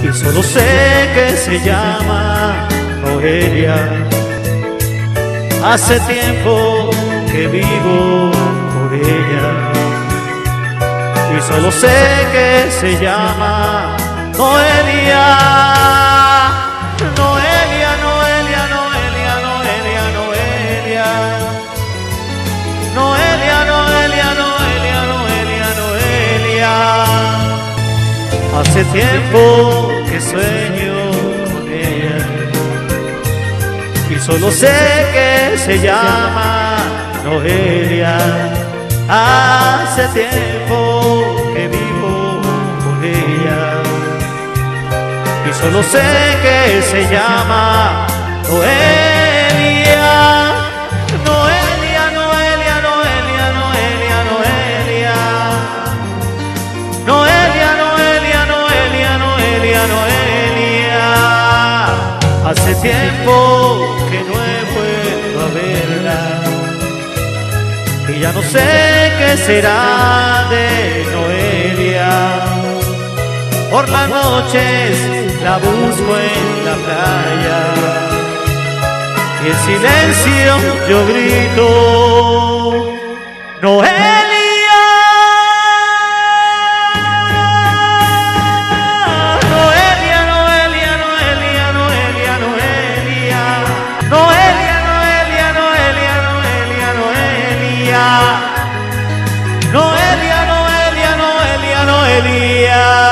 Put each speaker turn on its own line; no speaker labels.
y solo sé que se llama Noelia. Hace tiempo que vivo por ella y solo sé que se llama Noelia. Noelia, Noelia, Noelia, Noelia, Noelia. Noelia, Noelia, Noelia, Noelia, Noelia. Hace tiempo que sueño con ella y solo sé que se llama Noelia. Hace tiempo que vivo con ella y solo sé que se llama Noelia. Noelia, Noelia, Noelia, Noelia, Noelia. Noelia, Noelia, Noelia, Noelia, Noelia. Hace tiempo que no he vuelto a verla y ya no sé qué será de Noelia. Por las noches la busco en la playa y en silencio yo grito Noelia. Noelia, Noelia, Noelia, Noelia, Noelia. Noelia, Noelia, Noelia, Noelia, Noelia. Noelia, Noelia, Noelia, Noelia.